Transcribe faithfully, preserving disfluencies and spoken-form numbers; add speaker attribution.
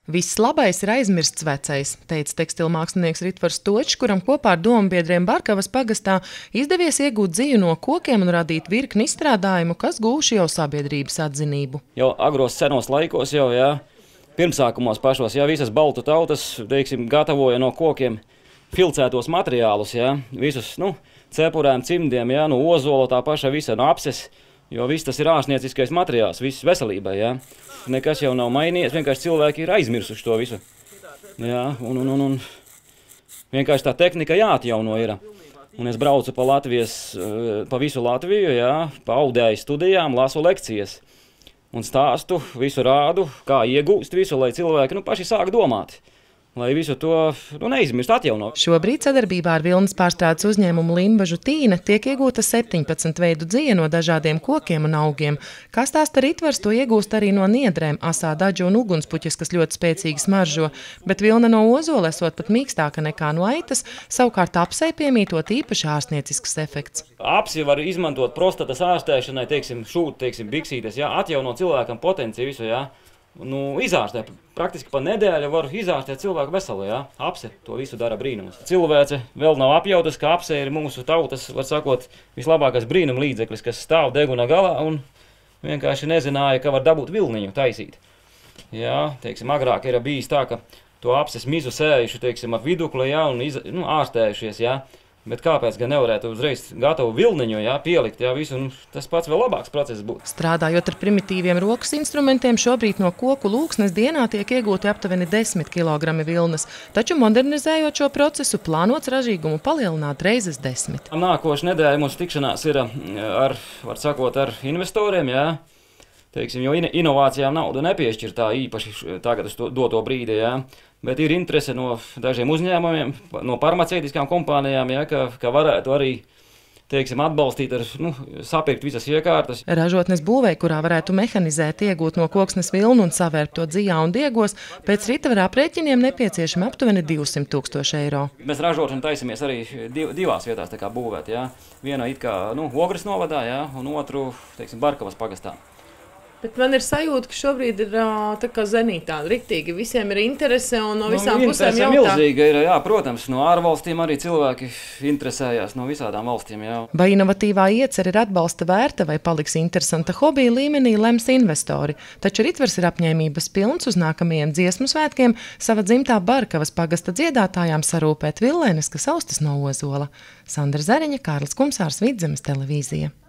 Speaker 1: Viss labais ir aizmirsts vecais, teica tekstilmākslinieks Ritvars Točs, kuram kopā ar dombiedriem Barkavas pagastā izdevies iegūt dziju no kokiem un radīt virkni izstrādājumu, kas gūši jau sabiedrības atzinību.
Speaker 2: Jau agros senos laikos, jau, jā, pirmsākumos pašos, jā, visas baltu tautas, teiksim, gatavoja no kokiem filcētos materiālus, jā, visus, nu, cepurēm, cimdiem, jā, no ozola, tā paša visa no apses, jo viss tas ir ārstnieciskais materiāls, viss veselībai, jā. Nekas jau nav mainījies, vienkārši cilvēki ir aizmirsuši to visu. Jā, un, un, un, un vienkārši tā tehnika jāatjauno ir. Un es braucu pa Latvijas, pa visu Latviju, jā, pa audēju studijām, lasu lekcijas. Un stāstu, visu rādu, kā iegūst visu, lai cilvēki, nu, paši sāk domāt. Lai visu to, nu, neizmirst, atjaunot.
Speaker 1: Šobrīd sadarbībā ar vilnas pārstrādes uzņēmumu Limbažu Tīna tiek iegūta septiņpadsmit veidu dzija no dažādiem kokiem un augiem. Kā stāsta Ritvars, to iegūst arī no niedrēm, asā daģu un ugunspuķis, kas ļoti spēcīgi smaržo, bet vilna no ozola esot pat mīkstāka nekā no aitas, savukārt apsei piemītot īpaši ārstniecisks efekts.
Speaker 2: Apsi var izmantot prostatas ārstēšanai, teiksim, šūt, teiksim, biksītes, jā, atjauno cilvēkam potenciju visu, jā. Nu, izārstē, praktiski pa nedēļu var izārstēt cilvēku veselu, jā, apse to visu dara brīnumus. Cilvēce vēl nav apjautas, ka apse ir mūsu tautas, var sakot, vislabākais brīnum līdzeklis, kas stāv deguna galā un vienkārši nezināja, ka var dabūt vilniņu taisīt. Jā, teiksim, agrāk ir bijis tā, ka to apses mizu sējuši, teiksim, ap vidukli, jā, un iz, nu, ārstējušies, jā. Bet kāpēc gan nevarētu uzreiz gatavu vilniņu, jā, pielikt, jā, visu, un tas pats vēl labāks process būtu.
Speaker 1: Strādājot ar primitīviem rokas instrumentiem, šobrīd no koku lūksnes dienā tiek iegūti aptuveni desmit kilogrami vilnas, taču modernizējot šo procesu, plānots ražīgumu palielināt reizes desmit.
Speaker 2: Nākošu nedēļu mums tikšanās ir ar, var sakot, ar investoriem, jā. Teiksim, jo inovācijām naudu nepiešķir tā īpaši tagad uz to doto brīdi, jā. Bet ir interese no dažiem uzņēmumiem, no farmaceitiskām kompānijām, jā, ka, ka varētu arī, teiksim, atbalstīt ar, nu, sapirkt visas iekārtas.
Speaker 1: Ražotnes būvei, kurā varētu mehanizēt, iegūt no koksnes vilnu un savērpt to dzijā un diegos, pēc Ritvara aprēķiniem nepieciešami aptuveni divsimt tūkstoši eiro.
Speaker 2: Mēs ražošanu taisamies arī div, divās vietās tā kā būvēt, jā. Viena it kā, nu, Ogres novadā, jā, un otru, teiksim, Barkavas pagastā.
Speaker 3: Bet man ir sajūta, ka šobrīd ir tā kā zenītā, riktīgi. Visiem ir interese un no visām nu, pusēm jautā.
Speaker 2: Milzīga ir, jā, protams, no ārvalstīm arī cilvēki interesējās no visādām valstīm, jā.
Speaker 1: Vai inovatīvā iecer ir atbalsta vērta vai paliks interesanta hobija līmenī, lems investori. Taču Ritvars ir apņēmības pilns uz nākamajiem dziesmu svētkiem sava dzimtā Barkavas pagasta dziedātājām sarūpēt villēnes, kas austas no ozola. Sandra Zariņa, Kārlis Kumsārs, Vidzemes televīzija.